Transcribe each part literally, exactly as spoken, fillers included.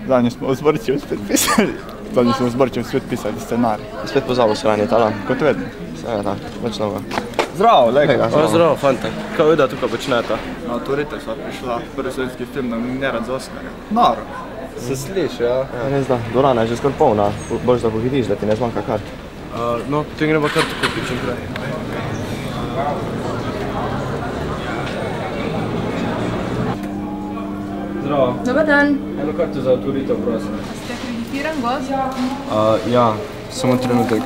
Zadnji smo v Zborčevu spet pisali. Zadnji smo v Zborčevu spet pisali scenarij. Spet pozabil shraniti, ali? Kot vedno. Seveda, več noga. Zdravo, lega. Zdravo, fante. Kaj vida tukaj počnete? Na Autorite sva prišla, prvi slovenski film nominiran za Oskarja. Noro. Se sliši, ja? Ja, res da, dvorana je že skoraj polna. Boljš da pohitiš, da ti ne zmanjka kart. No, potem gremo karto kupiti čim prej. Zdravo. Dobar dan. Eno karto za Autorite, prosim. Ste akreditiran gost? Ja, samo trenutek.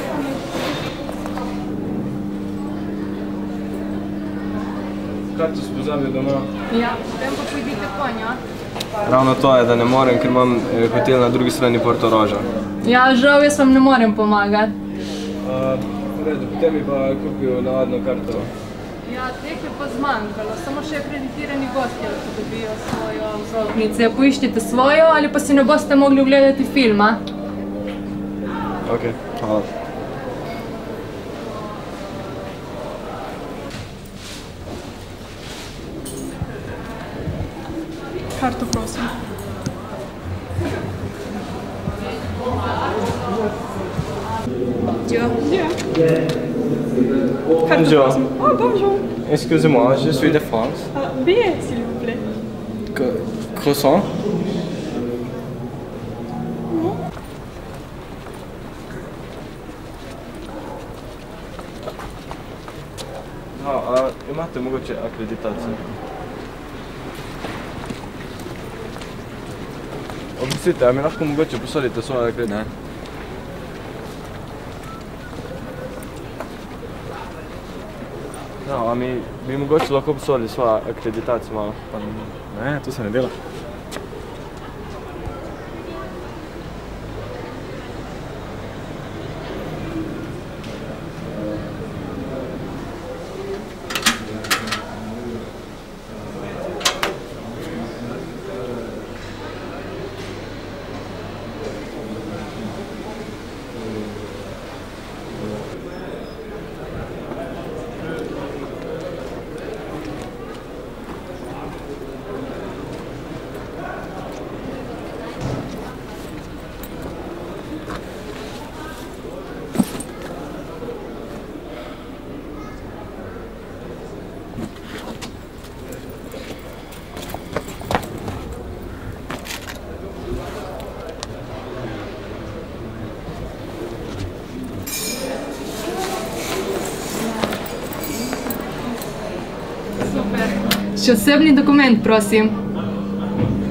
Karto si pozabil doma. Ja, potem pa pojdite po njo. Ravno to je, da ne morem, ker imam hotel na drugi strani Portoroža. Ja, žal, jaz vam ne morem pomagati. V redu, potem bi pa kupil navadno karto. Ja, teh je pa zmanjkalo, samo še akreditirani gosti lahko dobijo svojo vstopnico. Poiščite svojo ali pa si ne boste mogli ogledati filma. Ok, hvala. Karto, prosim. Jo. Ja. Karto, Bonjour. prosim. Oh, bonjour. Excusez-moi, je suis de France. Ah, billet, s'il vous plaît. Croissant? A imate mogoče akreditacijo? Oprostite, a mi lahko mogoče posodite svoje akreditacijo? No, a mi bi mogoče lahko posodili svojo akreditacijo malo? Ne, to se ne dela. Še osebni dokument, prosim.